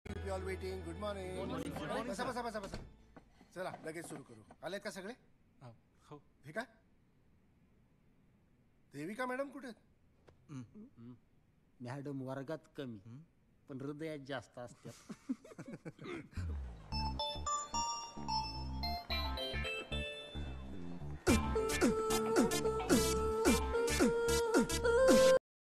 Keep you all waiting. Good morning. बसा बसा बसा बसा. चला लगेच सुरू करू. आलेत का सगळे? हो. हे काय देविका मॅडम कुठे? मॅडम वर्गात कमी पण हृदयात जास्त असतात.